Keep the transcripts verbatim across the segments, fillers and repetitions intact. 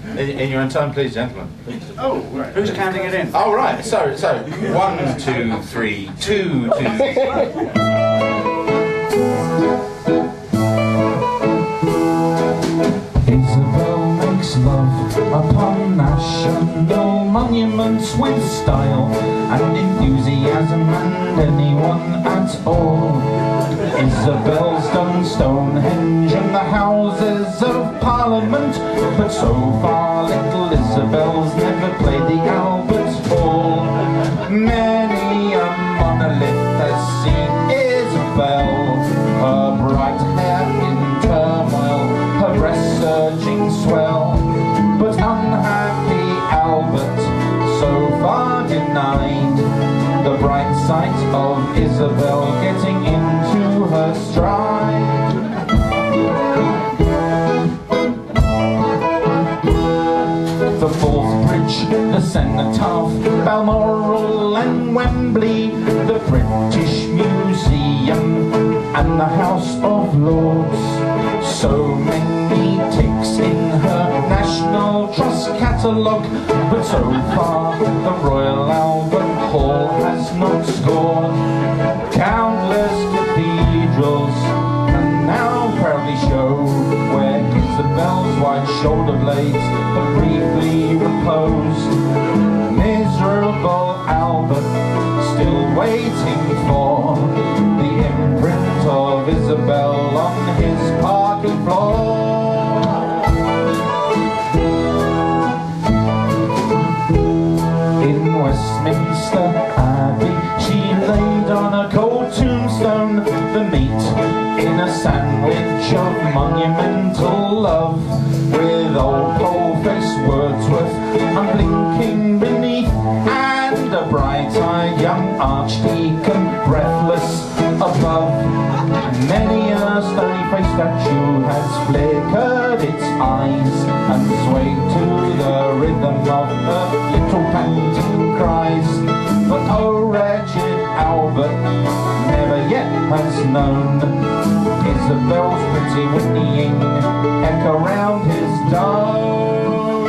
In, in your own time, please, gentlemen. Oh, right. Who's counting it in? Oh, right. So, so one, two, three, two, two. Isabel makes love upon national monuments with style and enthusiasm and anyone at all. Isabel's done Stonehenge and the Houses of Parliament, but so far little Isabel's never played the Albert Hall. Many a monolith has seen Isabel, her bright hair in turmoil, her breast surging swell, but unhappy Albert so far denied the bright sight of Isabel getting into her stride. The Forth Bridge, the Cenotaph, Balmoral and Wembley, the British Museum and the House of Lords. So many ticks in her National Trust catalogue, but so far the Royal Albert Hall has not scored. Countless cathedrals and now proudly show where Isabel's white shoulder blades have briefly reposed. Miserable Albert, still waiting for the imprint of Isabel on his parking floor. In Westminster Abbey, she laid on a cold tombstone the meat in a sandwich of monumental love, with old pole-faced Wordsworth unblinking beneath, and a bright-eyed young archdeacon breathless above. Many a stony-faced statue has flickered its eyes and swayed to the rhythm of her little panting cries, but oh wretched Albert never yet has known Isabel's pretty whinnying echo round his dome.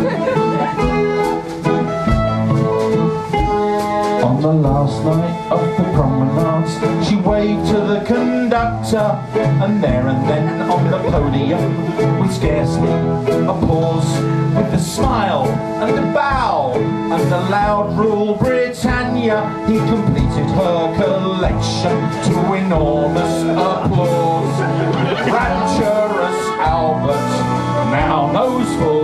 On the last night of the promenades, she waved to the conductor, and there and then on the podium, with scarcely a pause, with a smile and a bow and a loud "Rule Britannia," he completed her collection to enormous applause. Rapturous Albert now knows for